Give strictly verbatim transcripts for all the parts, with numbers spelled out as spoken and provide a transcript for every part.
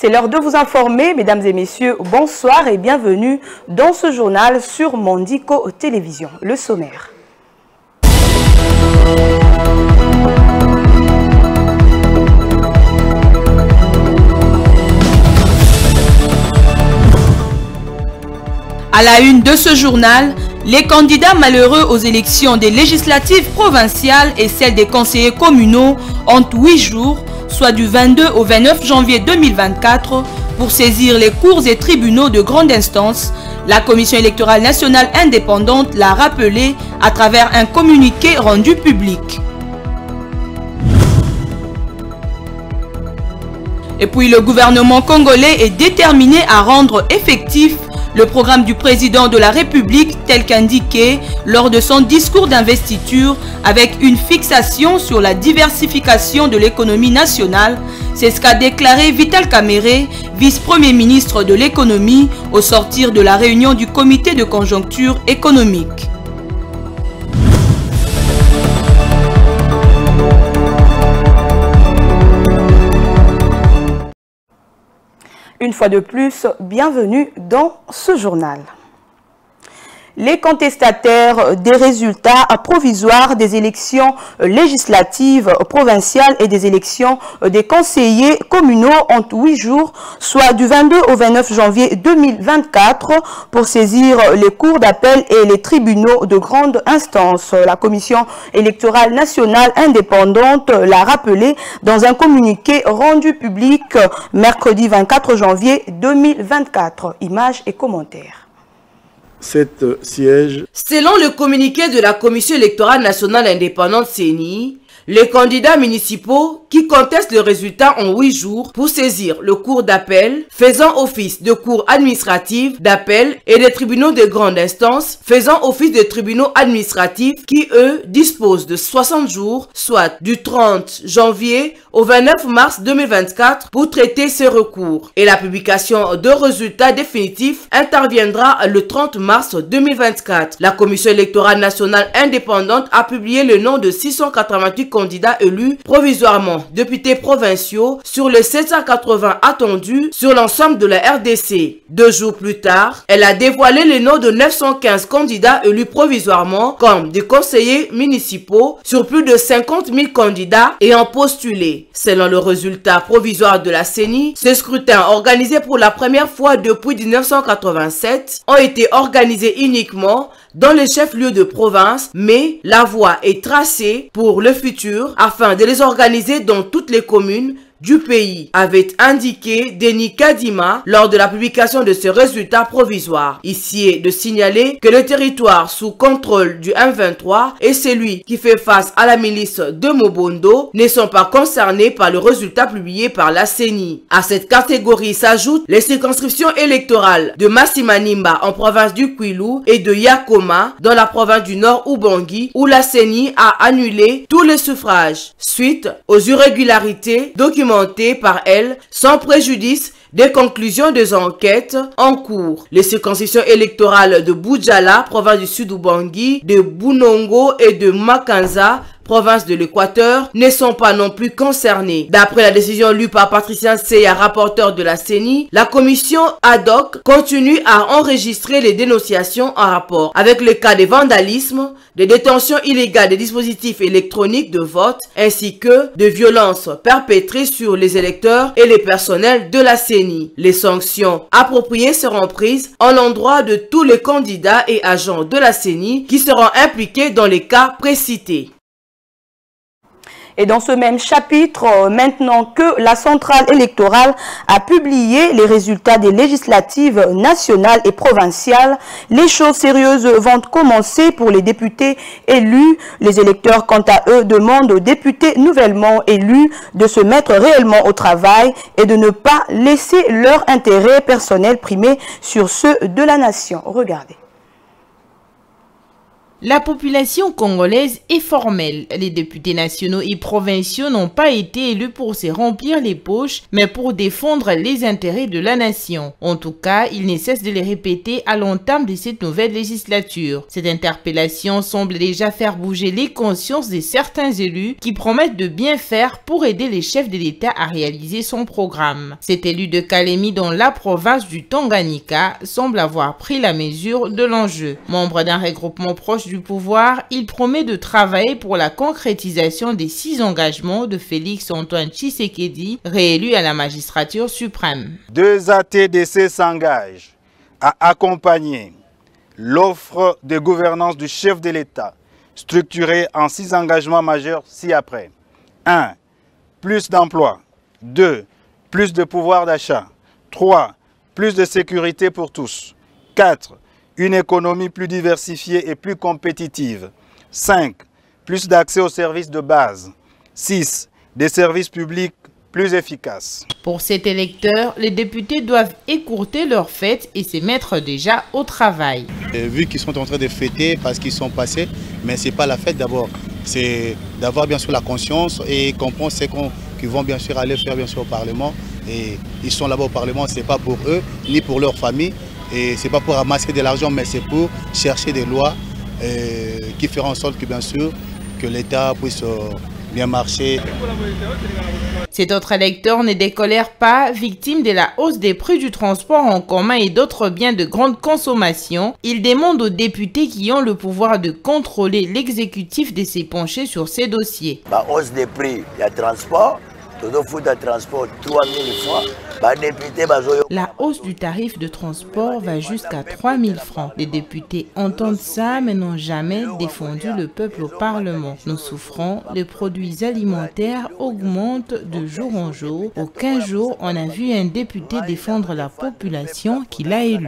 C'est l'heure de vous informer, mesdames et messieurs, bonsoir et bienvenue dans ce journal sur Mondico Télévision. Le sommaire. À la une de ce journal, les candidats malheureux aux élections des législatives provinciales et celles des conseillers communaux ont huit jours, soit du vingt-deux au vingt-neuf janvier deux mille vingt-quatre, pour saisir les cours et tribunaux de grande instance. La Commission électorale nationale indépendante l'a rappelé à travers un communiqué rendu public. Et puis le gouvernement congolais est déterminé à rendre effectif le programme du président de la République tel qu'indiqué lors de son discours d'investiture avec une fixation sur la diversification de l'économie nationale. C'est ce qu'a déclaré Vital Kamerhe, vice-premier ministre de l'économie, au sortir de la réunion du comité de conjoncture économique. Une fois de plus, bienvenue dans ce journal. Les contestataires des résultats provisoires des élections législatives provinciales et des élections des conseillers communaux ont huit jours, soit du vingt-deux au vingt-neuf janvier deux mille vingt-quatre, pour saisir les cours d'appel et les tribunaux de grande instance. La Commission électorale nationale indépendante l'a rappelé dans un communiqué rendu public mercredi vingt-quatre janvier deux mille vingt-quatre. Images et commentaires. Sept sièges. Selon le communiqué de la Commission électorale nationale indépendante C E N I, les candidats municipaux qui contestent le résultat ont huit jours pour saisir le cours d'appel faisant office de cour administrative d'appel et des tribunaux de grande instance faisant office de tribunaux administratifs qui, eux, disposent de soixante jours, soit du trente janvier au vingt-neuf mars deux mille vingt-quatre pour traiter ces recours. Et la publication de résultats définitifs interviendra le trente mars deux mille vingt-quatre. La Commission électorale nationale indépendante a publié le nom de six cent quatre-vingt-huit candidats élus provisoirement députés provinciaux sur les sept cent quatre-vingts attendus sur l'ensemble de la R D C. Deux jours plus tard, elle a dévoilé les noms de neuf cent quinze candidats élus provisoirement comme des conseillers municipaux sur plus de cinquante mille candidats ayant postulé. Selon le résultat provisoire de la C E N I, ces scrutins organisés pour la première fois depuis mille neuf cent quatre-vingt-sept ont été organisés uniquement dans les chefs-lieux de province, mais la voie est tracée pour le futur afin de les organiser dans toutes les communes du pays, avait indiqué Denis Kadima lors de la publication de ce résultat provisoire. Ici est de signaler que le territoire sous contrôle du M vingt-trois et celui qui fait face à la milice de Mobondo ne sont pas concernés par le résultat publié par la C E N I. À cette catégorie s'ajoutent les circonscriptions électorales de Massimanimba en province du Kwilu et de Yakoma dans la province du Nord Ubangi où la C E N I a annulé tous les suffrages suite aux irrégularités documentées par elle sans préjudice des conclusions des enquêtes en cours. Les circonscriptions électorales de Boudjala, province du Sud Ubangi, de Bunongo et de Makanza, province de l'Équateur, ne sont pas non plus concernés. D'après la décision lue par Patricien Seya, rapporteur de la C E N I, la commission ad hoc continue à enregistrer les dénonciations en rapport avec le cas de vandalisme, de détention illégale des dispositifs électroniques de vote, ainsi que de violences perpétrées sur les électeurs et les personnels de la C E N I. Les sanctions appropriées seront prises en l'endroit de tous les candidats et agents de la C E N I qui seront impliqués dans les cas précités. Et dans ce même chapitre, maintenant que la centrale électorale a publié les résultats des législatives nationales et provinciales, les choses sérieuses vont commencer pour les députés élus. Les électeurs, quant à eux, demandent aux députés nouvellement élus de se mettre réellement au travail et de ne pas laisser leur intérêt personnel primer sur ceux de la nation. Regardez. La population congolaise est formelle. Les députés nationaux et provinciaux n'ont pas été élus pour se remplir les poches, mais pour défendre les intérêts de la nation. En tout cas, ils ne cessent de les répéter à l'entame de cette nouvelle législature. Cette interpellation semble déjà faire bouger les consciences de certains élus qui promettent de bien faire pour aider les chefs de l'État à réaliser son programme. Cet élu de Kalemi dans la province du Tanganyika semble avoir pris la mesure de l'enjeu. Membre d'un regroupement proche du pouvoir, il promet de travailler pour la concrétisation des six engagements de Félix Antoine Tshisekedi, réélu à la magistrature suprême. Deux A T D C s'engagent à accompagner l'offre de gouvernance du chef de l'État, structurée en six engagements majeurs ci-après. un. Plus d'emplois. deux. Plus de pouvoir d'achat. trois. Plus de sécurité pour tous. quatre. Une économie plus diversifiée et plus compétitive. cinq. Plus d'accès aux services de base. six. Des services publics plus efficaces. Pour cet électeur, les députés doivent écourter leur fête et se mettre déjà au travail. Et vu qu'ils sont en train de fêter parce qu'ils sont passés, mais ce n'est pas la fête d'abord. C'est d'avoir bien sûr la conscience et comprendre ce qu'ils vont bien sûr aller faire bien sûr au Parlement. Et ils sont là-bas au Parlement, ce n'est pas pour eux ni pour leur famille. Et ce n'est pas pour ramasser de l'argent, mais c'est pour chercher des lois euh, qui feront en sorte que bien sûr que l'État puisse euh, bien marcher. Cet autre électeur ne décolère pas, victime de la hausse des prix du transport en commun et d'autres biens de grande consommation. Il demande aux députés qui ont le pouvoir de contrôler l'exécutif de se pencher sur ces dossiers. La hausse des prix du transport, tout le fout de transport trois mille francs. La hausse du tarif de transport va jusqu'à trois mille francs. Les députés entendent ça mais n'ont jamais défendu le peuple au Parlement. Nous souffrons, les produits alimentaires augmentent de jour en jour. Aucun jour, on a vu un député défendre la population qu'il a élue.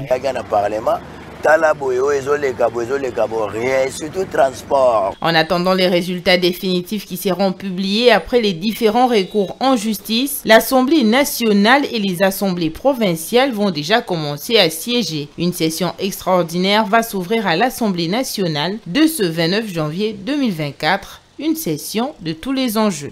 En attendant les résultats définitifs qui seront publiés après les différents recours en justice, l'Assemblée nationale et les assemblées provinciales vont déjà commencer à siéger. Une session extraordinaire va s'ouvrir à l'Assemblée nationale de ce vingt-neuf janvier deux mille vingt-quatre, une session de tous les enjeux.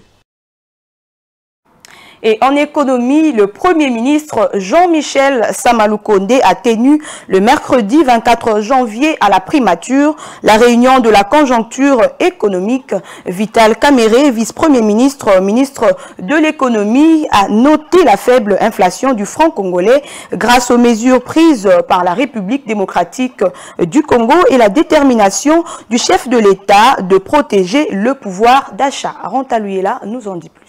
Et en économie, le Premier ministre Jean-Michel Samalukonde a tenu le mercredi vingt-quatre janvier à la primature la réunion de la conjoncture économique. Vital Kamerhe, vice-premier ministre, ministre de l'économie, a noté la faible inflation du franc congolais grâce aux mesures prises par la République démocratique du Congo et la détermination du chef de l'État de protéger le pouvoir d'achat. Rantaluela nous en dit plus.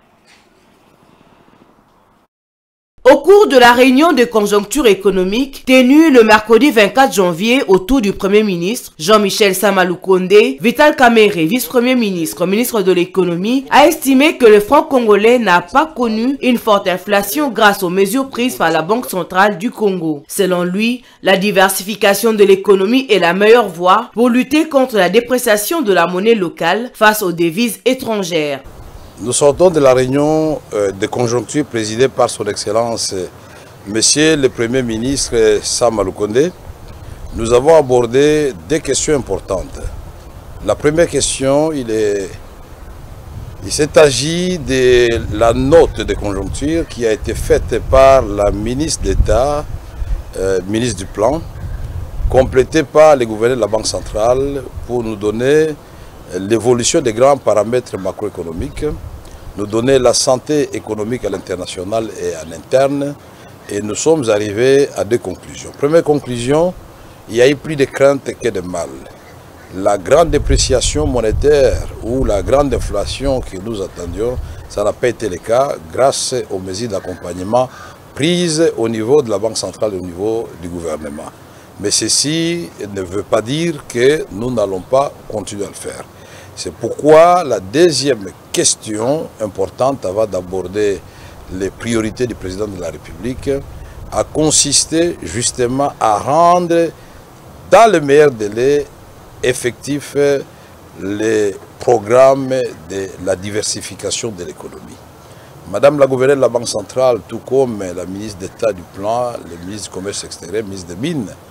Au cours de la réunion de conjoncture économique tenue le mercredi vingt-quatre janvier autour du Premier ministre, Jean-Michel Samalukonde, Vital Kamerhe, vice-premier ministre, ministre de l'économie, a estimé que le franc congolais n'a pas connu une forte inflation grâce aux mesures prises par la Banque centrale du Congo. Selon lui, la diversification de l'économie est la meilleure voie pour lutter contre la dépréciation de la monnaie locale face aux devises étrangères. Nous sortons de la réunion de conjoncture présidée par son Excellence Monsieur le Premier ministre Samalukonde. Nous avons abordé deux questions importantes. La première question, il est, il s'est agi de la note de conjoncture qui a été faite par la ministre d'État, euh, ministre du Plan, complétée par le gouverneur de la Banque centrale pour nous donner l'évolution des grands paramètres macroéconomiques, nous donner la santé économique à l'international et à l'interne, et nous sommes arrivés à deux conclusions. Première conclusion, il y a eu plus de crainte que de mal. La grande dépréciation monétaire ou la grande inflation que nous attendions, ça n'a pas été le cas grâce aux mesures d'accompagnement prises au niveau de la Banque centrale et au niveau du gouvernement. Mais ceci ne veut pas dire que nous n'allons pas continuer à le faire. C'est pourquoi la deuxième question importante avant d'aborder les priorités du président de la République a consisté justement à rendre dans le meilleur délai effectif les programmes de la diversification de l'économie. Madame la gouverneure de la Banque centrale, tout comme la ministre d'État du Plan, le ministre du Commerce extérieur, le ministre des Mines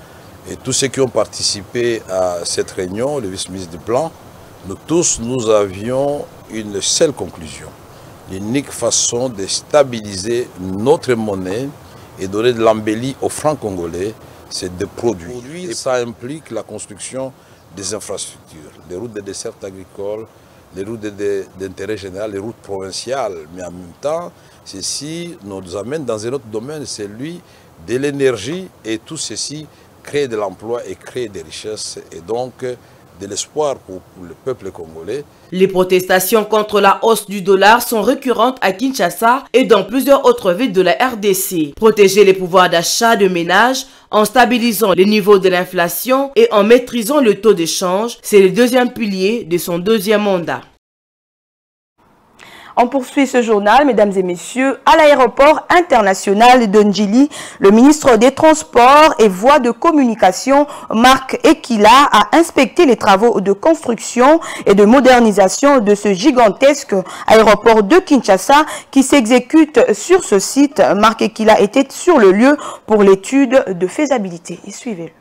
et tous ceux qui ont participé à cette réunion, le vice-ministre du Plan, nous tous, nous avions une seule conclusion. L'unique façon de stabiliser notre monnaie et donner de l'embellie aux francs congolais, c'est de produire. Et ça implique la construction des infrastructures, les routes de dessert agricole, les routes d'intérêt général, les routes provinciales. Mais en même temps, ceci nous amène dans un autre domaine, celui de l'énergie, et tout ceci crée de l'emploi et crée des richesses et donc de l'espoir pour, pour le peuple congolais. Les protestations contre la hausse du dollar sont récurrentes à Kinshasa et dans plusieurs autres villes de la R D C. Protéger les pouvoirs d'achat de ménages en stabilisant les niveaux de l'inflation et en maîtrisant le taux d'échange, c'est le deuxième pilier de son deuxième mandat. On poursuit ce journal, mesdames et messieurs, à l'aéroport international de Ndjili. Le ministre des Transports et Voies de Communication, Marc Ekila, a inspecté les travaux de construction et de modernisation de ce gigantesque aéroport de Kinshasa qui s'exécute sur ce site. Marc Ekila était sur le lieu pour l'étude de faisabilité. Et suivez-le.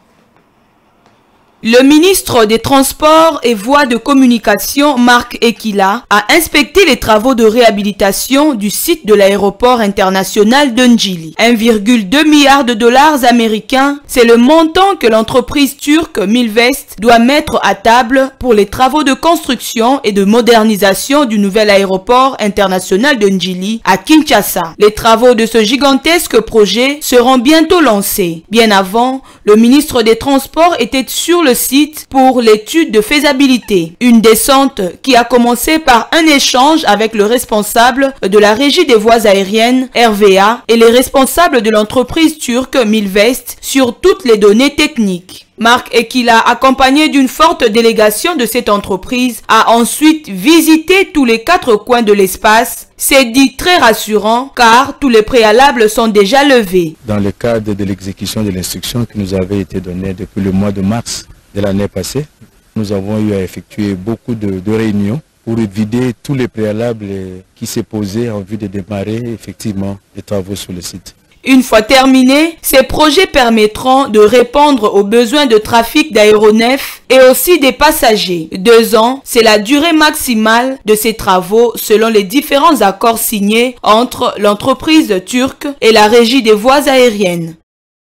Le ministre des Transports et Voies de Communication, Marc Ekila, a inspecté les travaux de réhabilitation du site de l'aéroport international de Ndjili. un virgule deux milliard de dollars américains, c'est le montant que l'entreprise turque Milvest doit mettre à table pour les travaux de construction et de modernisation du nouvel aéroport international de Ndjili à Kinshasa. Les travaux de ce gigantesque projet seront bientôt lancés. Bien avant, le ministre des Transports était sur le le site pour l'étude de faisabilité. Une descente qui a commencé par un échange avec le responsable de la régie des voies aériennes, R V A, et les responsables de l'entreprise turque Milvest sur toutes les données techniques. Marc Ekila, accompagné d'une forte délégation de cette entreprise, a ensuite visité tous les quatre coins de l'espace. C'est dit très rassurant car tous les préalables sont déjà levés. Dans le cadre de l'exécution de l'instruction qui nous avait été donnée depuis le mois de mars de l'année passée, nous avons eu à effectuer beaucoup de, de réunions pour vider tous les préalables qui s'est posé en vue de démarrer effectivement les travaux sur le site. Une fois terminés, ces projets permettront de répondre aux besoins de trafic d'aéronefs et aussi des passagers. Deux ans, c'est la durée maximale de ces travaux selon les différents accords signés entre l'entreprise turque et la régie des voies aériennes.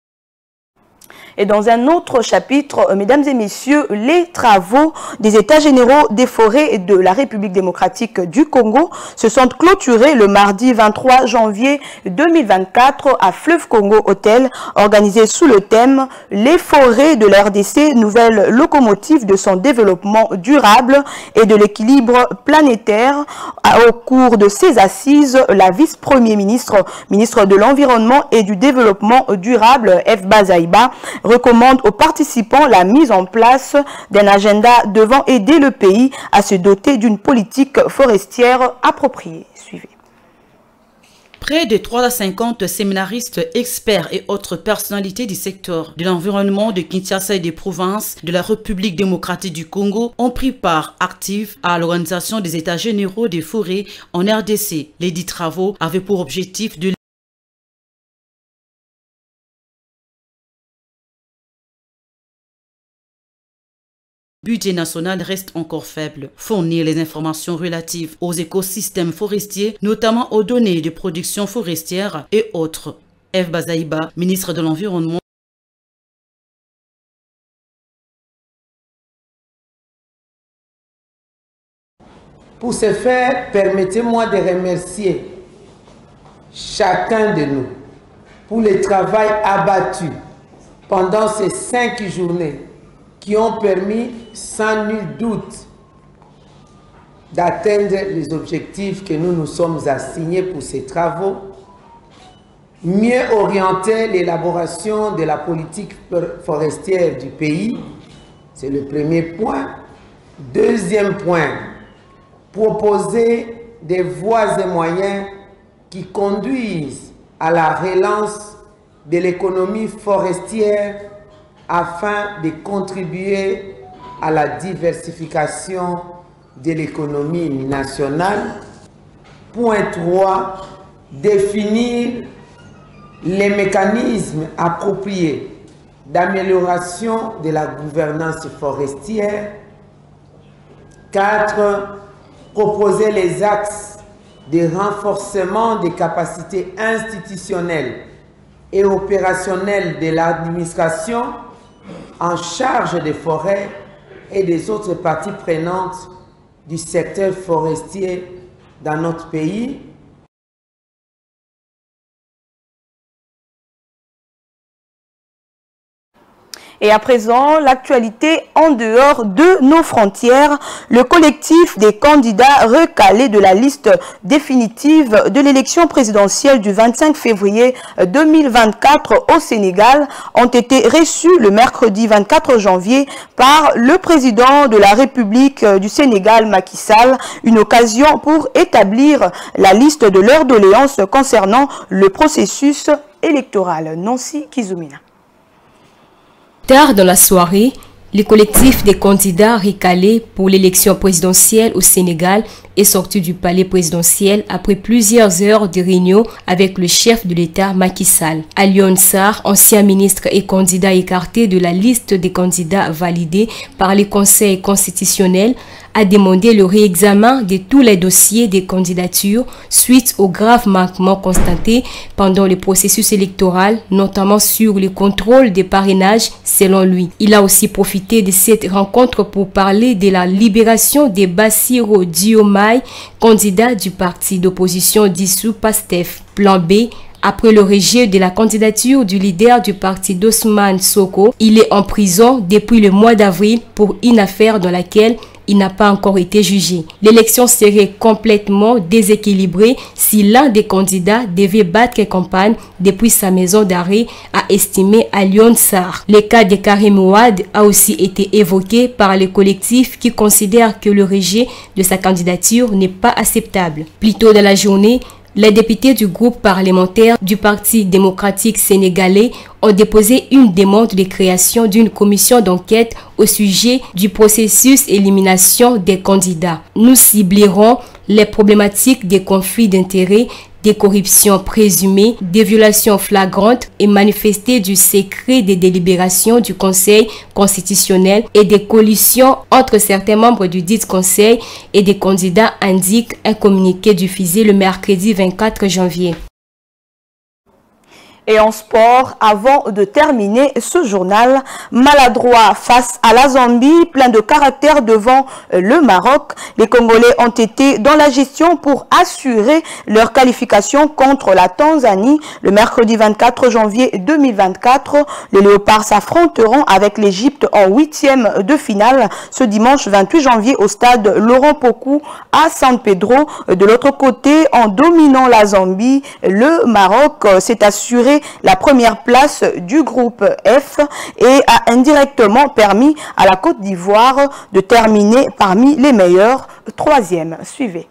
Et dans un autre chapitre, mesdames et messieurs, les travaux des États généraux des forêts de la République démocratique du Congo se sont clôturés le mardi vingt-trois janvier deux mille vingt-quatre à Fleuve Congo Hôtel, organisé sous le thème « Les forêts de l'R D C, nouvelle locomotive de son développement durable et de l'équilibre planétaire ». Au cours de ces assises, la vice-premier ministre, ministre de l'Environnement et du Développement durable, F. Bazaïba, recommande aux participants la mise en place d'un agenda devant aider le pays à se doter d'une politique forestière appropriée. Suivez. Près de trois cent cinquante séminaristes, experts et autres personnalités du secteur de l'environnement de Kinshasa et des provinces de la République démocratique du Congo ont pris part active à l'organisation des États généraux des forêts en R D C. Les dix travaux avaient pour objectif de Le budget national reste encore faible. Fournir les informations relatives aux écosystèmes forestiers, notamment aux données de production forestière et autres. F. Bazaïba, ministre de l'Environnement. Pour ce faire, permettez-moi de remercier chacun de nous pour le travail abattu pendant ces cinq journées qui ont permis sans nul doute d'atteindre les objectifs que nous nous sommes assignés pour ces travaux, mieux orienter l'élaboration de la politique forestière du pays, c'est le premier point. Deuxième point, proposer des voies et moyens qui conduisent à la relance de l'économie forestière afin de contribuer à la diversification de l'économie nationale. Point trois, définir les mécanismes appropriés d'amélioration de la gouvernance forestière. quatre. Proposer les axes de renforcement des capacités institutionnelles et opérationnelles de l'administration en charge des forêts et des autres parties prenantes du secteur forestier dans notre pays. Et à présent, l'actualité en dehors de nos frontières. Le collectif des candidats recalés de la liste définitive de l'élection présidentielle du vingt-cinq février deux mille vingt-quatre au Sénégal ont été reçus le mercredi vingt-quatre janvier par le président de la République du Sénégal, Macky Sall, une occasion pour établir la liste de leurs doléances concernant le processus électoral. Nancy Kizumina. Tard dans la soirée, le collectif des candidats recalés pour l'élection présidentielle au Sénégal est sorti du palais présidentiel après plusieurs heures de réunion avec le chef de l'État Macky Sall. Alioune Sarr, ancien ministre et candidat écarté de la liste des candidats validés par le Conseil constitutionnel, a demandé le réexamen de tous les dossiers des candidatures suite aux graves manquements constatés pendant le processus électoral, notamment sur le contrôle des parrainages selon lui. Il a aussi profité de cette rencontre pour parler de la libération de Bassirou Diomaye, candidat du parti d'opposition dissous PASTEF. Plan B. Après le rejet de la candidature du leader du parti d'Ousmane Sonko, il est en prison depuis le mois d'avril pour une affaire dans laquelle il n'a pas encore été jugé. L'élection serait complètement déséquilibrée si l'un des candidats devait battre campagne depuis sa maison d'arrêt, a estimé Alioune Sarr. Le cas de Karim Ouad a aussi été évoqué par le collectif qui considère que le rejet de sa candidature n'est pas acceptable. Plus tôt dans la journée, les députés du groupe parlementaire du Parti démocratique sénégalais ont déposé une demande de création d'une commission d'enquête au sujet du processus d'élimination des candidats. Nous ciblerons les problématiques des conflits d'intérêts, des corruptions présumées, des violations flagrantes et manifestées du secret des délibérations du Conseil constitutionnel et des collisions entre certains membres du dit Conseil et des candidats, indique un communiqué diffusé le mercredi vingt-quatre janvier. Et en sport, avant de terminer ce journal, maladroit face à la Zambie, plein de caractère devant le Maroc, les Congolais ont été dans la gestion pour assurer leur qualification contre la Tanzanie. Le mercredi vingt-quatre janvier deux mille vingt-quatre, les Léopards s'affronteront avec l'Égypte en huitième de finale ce dimanche vingt-huit janvier au stade Laurent Pokou à San Pedro. De l'autre côté, en dominant la Zambie, le Maroc s'est assuré la première place du groupe F et a indirectement permis à la Côte d'Ivoire de terminer parmi les meilleurs. Troisième, suivez.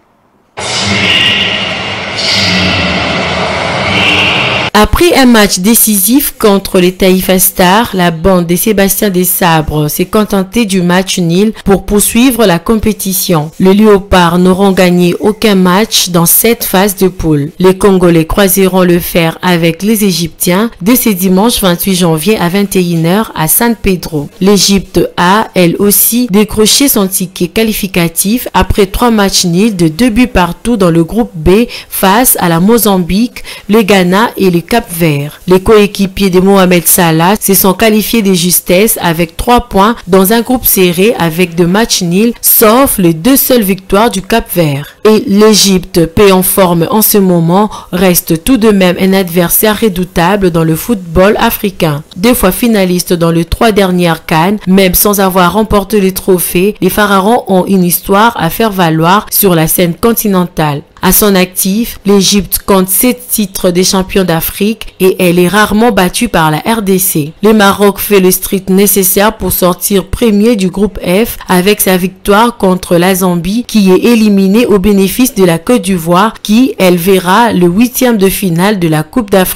Après un match décisif contre les Taïfa Stars, la bande de Sébastien Desabre s'est contentée du match nul pour poursuivre la compétition. Les Léopards n'auront gagné aucun match dans cette phase de poule. Les Congolais croiseront le fer avec les Égyptiens dès ce dimanche vingt-huit janvier à vingt et une heures à San Pedro. L'Égypte a, elle aussi, décroché son ticket qualificatif après trois matchs nuls de deux buts partout dans le groupe B face à la Mozambique, le Ghana et le Cap-Vert. Les coéquipiers de Mohamed Salah se sont qualifiés de justesse avec trois points dans un groupe serré avec deux matchs nuls, sauf les deux seules victoires du Cap-Vert. Et l'Égypte, peu en forme en ce moment, reste tout de même un adversaire redoutable dans le football africain. Deux fois finalistes dans les trois dernières CAN, même sans avoir remporté le trophée, les Pharaons ont une histoire à faire valoir sur la scène continentale. À son actif, l'Égypte compte sept titres des champions d'Afrique et elle est rarement battue par la R D C. Le Maroc fait le strict nécessaire pour sortir premier du groupe F avec sa victoire contre la Zambie qui est éliminée au bénéfice de la Côte d'Ivoire qui, elle, verra le huitième de finale de la Coupe d'Afrique.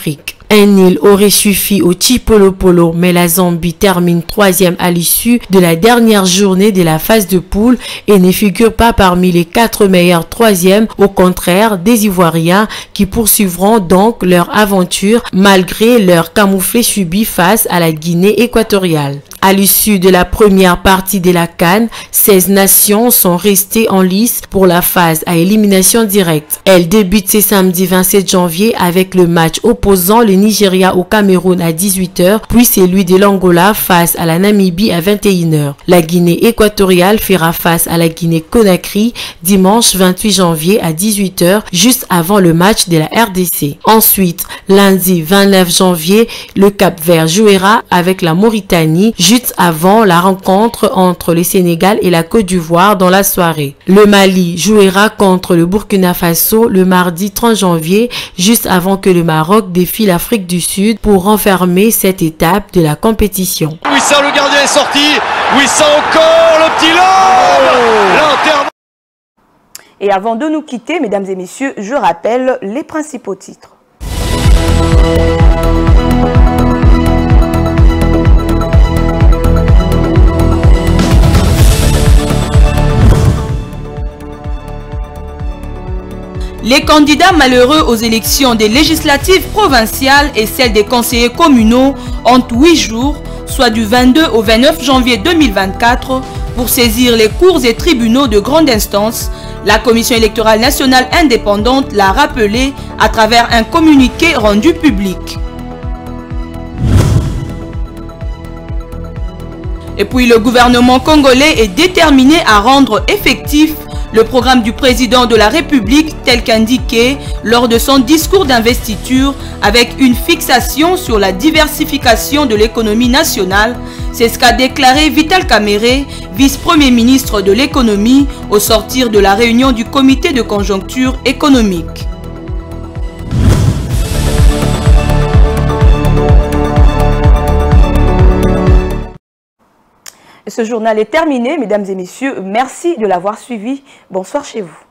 Un nil aurait suffi au Chipolopolo, mais la Zambie termine troisième à l'issue de la dernière journée de la phase de poule et ne figure pas parmi les quatre meilleurs troisièmes, au contraire des Ivoiriens qui poursuivront donc leur aventure malgré leur camouflet subi face à la Guinée équatoriale. À l'issue de la première partie de la CAN, seize nations sont restées en lice pour la phase à élimination directe. Elle débute ce samedi vingt-sept janvier avec le match opposant le Nigeria au Cameroun à dix-huit heures, puis celui de l'Angola face à la Namibie à vingt et une heures. La Guinée équatoriale fera face à la Guinée-Conakry dimanche vingt-huit janvier à dix-huit heures, juste avant le match de la R D C. Ensuite, lundi vingt-neuf janvier, le Cap-Vert jouera avec la Mauritanie, juste avant la rencontre entre le Sénégal et la Côte d'Ivoire dans la soirée. Le Mali jouera contre le Burkina Faso le mardi trente janvier, juste avant que le Maroc défie l'Afrique du Sud pour renfermer cette étape de la compétition. Wissa, le gardien est sorti. Wissa encore, le petit lobe. Et avant de nous quitter, mesdames et messieurs, je rappelle les principaux titres. Les candidats malheureux aux élections des législatives provinciales et celles des conseillers communaux ont huit jours, soit du vingt-deux au vingt-neuf janvier deux mille vingt-quatre, pour saisir les cours et tribunaux de grande instance. La Commission électorale nationale indépendante l'a rappelé à travers un communiqué rendu public. Et puis le gouvernement congolais est déterminé à rendre effectif le programme du président de la République tel qu'indiqué lors de son discours d'investiture avec une fixation sur la diversification de l'économie nationale. C'est ce qu'a déclaré Vital Kamerhe, vice-premier ministre de l'économie, au sortir de la réunion du comité de conjoncture économique. Ce journal est terminé, mesdames et messieurs. Merci de l'avoir suivi. Bonsoir chez vous.